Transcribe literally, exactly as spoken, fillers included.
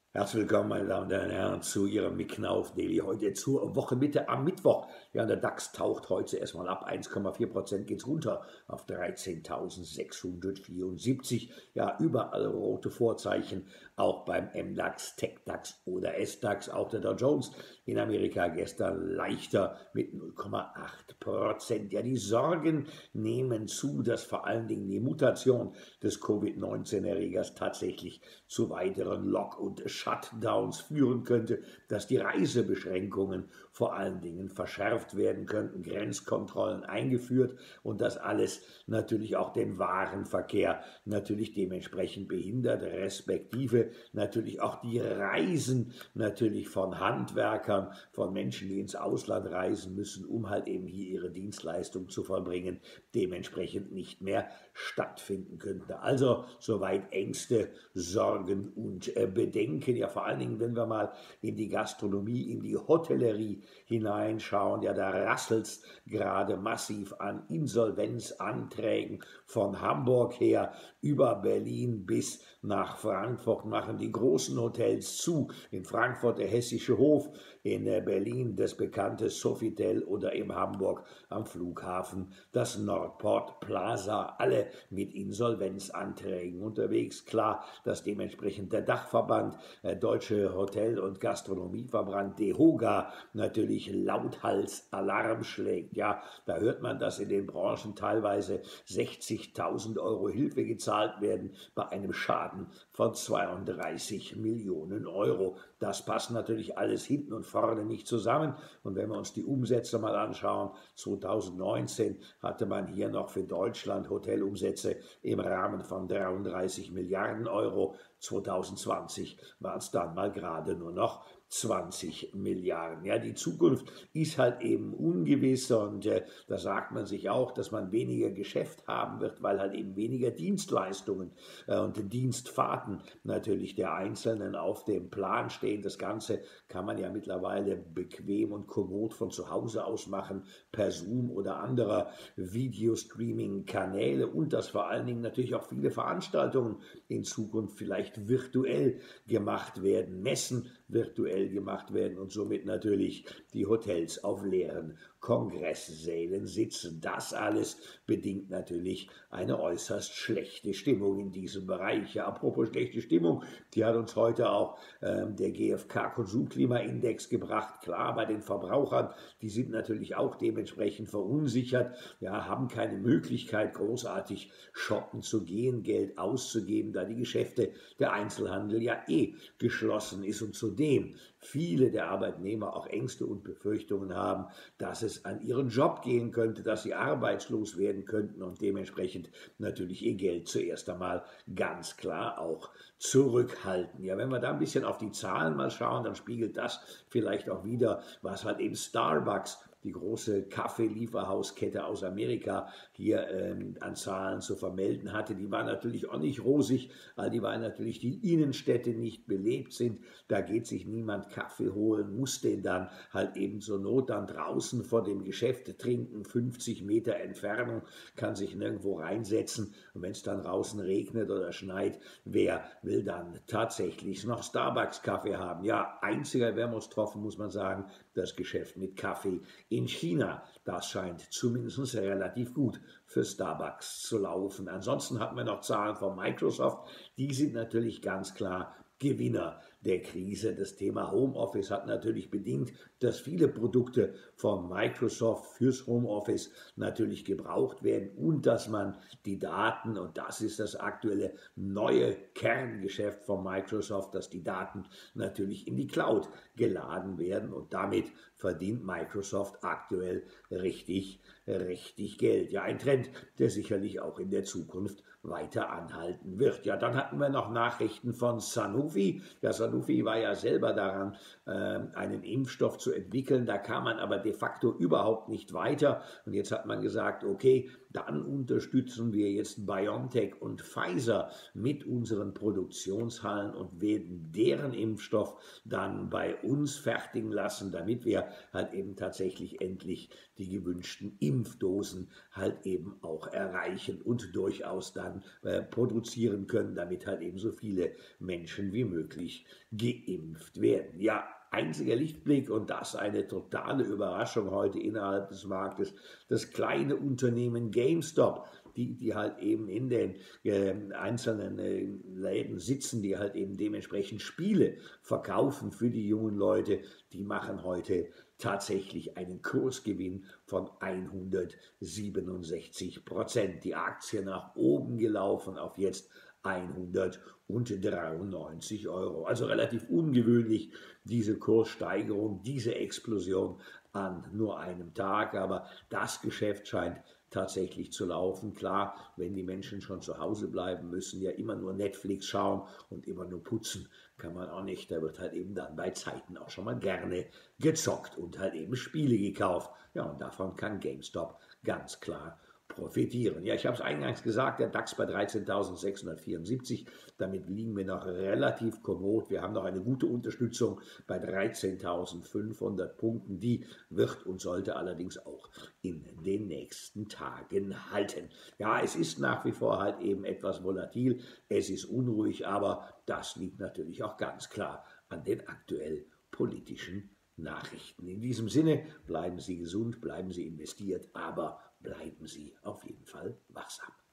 Herzlich willkommen, meine Damen und Herren, zu Ihrem Micknauf Daily. Heute zur Wochenmitte am Mittwoch. Ja, der DAX taucht heute erstmal ab. eins Komma vier Prozent geht's runter auf dreizehntausendsechshundertvierundsiebzig. Ja, überall rote Vorzeichen. Auch beim M-DAX, Tech-DAX oder S-DAX. Auch der Dow Jones in Amerika gestern leichter mit null Komma acht Prozent. Ja, die Sorgen nehmen zu, dass vor allen Dingen die Mutation des Covid neunzehn Erregers tatsächlich zu weiteren Lock- und Shutdowns führen könnte, dass die Reisebeschränkungen vor allen Dingen verschärft werden könnten, Grenzkontrollen eingeführt und das alles natürlich auch den Warenverkehr natürlich dementsprechend behindert, respektive natürlich auch die Reisen natürlich von Handwerkern, von Menschen, die ins Ausland reisen müssen, um halt eben hier ihre Dienstleistung zu vollbringen, dementsprechend nicht mehr stattfinden könnte. Also soweit Ängste, Sorgen und äh, Bedenken. Ja, vor allen Dingen, wenn wir mal in die Gastronomie, in die Hotellerie hineinschauen, ja, da rasselt es gerade massiv an Insolvenzanträgen von Hamburg her über Berlin bis nach Frankfurt machen die großen Hotels zu. In Frankfurt der Hessische Hof, in Berlin das bekannte Sofitel oder in Hamburg am Flughafen das Nordport Plaza, alle mit Insolvenzanträgen unterwegs. Klar, dass dementsprechend der Dachverband äh, Deutsche Hotel- und Gastronomieverband DEHOGA natürlich lauthals Alarm schlägt. Ja, da hört man, dass in den Branchen teilweise sechzigtausend Euro Hilfe gezahlt werden bei einem Schaden von zweiunddreißig Millionen Euro. Das passt natürlich alles hinten und vorne nicht zusammen. Und wenn wir uns die Umsätze mal anschauen, zweitausendneunzehn hatte man hier noch für Deutschland Hotelumsätze im Rahmen von dreiunddreißig Milliarden Euro. zweitausendzwanzig waren es dann mal gerade nur noch zwanzig Milliarden. Ja, die Zukunft ist halt eben ungewiss und äh, da sagt man sich auch, dass man weniger Geschäft haben wird, weil halt eben weniger Dienstleistungen äh, und Dienstfahrten natürlich der Einzelnen auf dem Plan stehen. Das Ganze kann man ja mittlerweile bequem und kommod von zu Hause aus machen, per Zoom oder anderer Videostreaming-Kanäle und dass vor allen Dingen natürlich auch viele Veranstaltungen in Zukunft vielleicht virtuell gemacht werden, Messen virtuell gemacht werden und somit natürlich die Hotels auf leeren Kongresssälen sitzen. Das alles bedingt natürlich eine äußerst schlechte Stimmung in diesem Bereich. Ja, apropos schlechte Stimmung, die hat uns heute auch ähm, der G f K-Konsumklimaindex gebracht. Klar, bei den Verbrauchern, die sind natürlich auch dementsprechend verunsichert, ja, haben keine Möglichkeit, großartig shoppen zu gehen, Geld auszugeben, da die Geschäfte, der Einzelhandel ja eh geschlossen ist und zudem viele der Arbeitnehmer auch Ängste und Befürchtungen haben, dass es an ihren Job gehen könnte, dass sie arbeitslos werden könnten und dementsprechend natürlich ihr Geld zuerst einmal ganz klar auch zurückhalten. Ja, wenn wir da ein bisschen auf die Zahlen mal schauen, dann spiegelt das vielleicht auch wieder, was halt eben Starbucks, die große Kaffeelieferhauskette aus Amerika, hier ähm, an Zahlen zu vermelden hatte. Die war natürlich auch nicht rosig, weil die, weil natürlich die Innenstädte nicht belebt sind. Da geht sich niemand Kaffee holen, muss den dann halt eben zur Not dann draußen vor dem Geschäft trinken, fünfzig Meter Entfernung, kann sich nirgendwo reinsetzen. Und wenn es dann draußen regnet oder schneit, wer will dann tatsächlich noch Starbucks-Kaffee haben? Ja, einziger Wermutstropfen muss man sagen, das Geschäft mit Kaffee in China. Das scheint zumindest relativ gut für Starbucks zu laufen. Ansonsten hatten wir noch Zahlen von Microsoft. Die sind natürlich ganz klar Gewinner der Krise. Das Thema Homeoffice hat natürlich bedingt, dass viele Produkte von Microsoft fürs Homeoffice natürlich gebraucht werden und dass man die Daten, und das ist das aktuelle neue Kerngeschäft von Microsoft, dass die Daten natürlich in die Cloud geladen werden und damit verdient Microsoft aktuell richtig, richtig Geld. Ja, ein Trend, der sicherlich auch in der Zukunft weiter anhalten wird. Ja, dann hatten wir noch Nachrichten von Sanofi. Ja, Sanofi war ja selber daran, äh, einen Impfstoff zu entwickeln. Da kam man aber de facto überhaupt nicht weiter. Und jetzt hat man gesagt, okay, Dann unterstützen wir jetzt BioNTech und Pfizer mit unseren Produktionshallen und werden deren Impfstoff dann bei uns fertigen lassen, damit wir halt eben tatsächlich endlich die gewünschten Impfdosen halt eben auch erreichen und durchaus dann äh, produzieren können, damit halt eben so viele Menschen wie möglich geimpft werden. Ja, einziger Lichtblick und das eine totale Überraschung heute innerhalb des Marktes, das kleine Unternehmen GameStop, die, die halt eben in den äh, einzelnen äh, Läden sitzen, die halt eben dementsprechend Spiele verkaufen für die jungen Leute, die machen heute tatsächlich einen Kursgewinn von hundertsiebenundsechzig Prozent. Die Aktie nach oben gelaufen auf jetzt hundertdreiundneunzig Euro. Also relativ ungewöhnlich, diese Kurssteigerung, diese Explosion an nur einem Tag. Aber das Geschäft scheint tatsächlich zu laufen. Klar, wenn die Menschen schon zu Hause bleiben müssen, ja immer nur Netflix schauen und immer nur putzen, kann man auch nicht. Da wird halt eben dann bei Zeiten auch schon mal gerne gezockt und halt eben Spiele gekauft. Ja, und davon kann GameStop ganz klar profitieren. Ja, ich habe es eingangs gesagt, der DAX bei dreizehntausendsechshundertvierundsiebzig, damit liegen wir noch relativ kommod. Wir haben noch eine gute Unterstützung bei dreizehntausendfünfhundert Punkten. Die wird und sollte allerdings auch in den nächsten Tagen halten. Ja, es ist nach wie vor halt eben etwas volatil, es ist unruhig, aber das liegt natürlich auch ganz klar an den aktuell politischen Nachrichten. In diesem Sinne, bleiben Sie gesund, bleiben Sie investiert, aber bleiben Sie auf jeden Fall wachsam.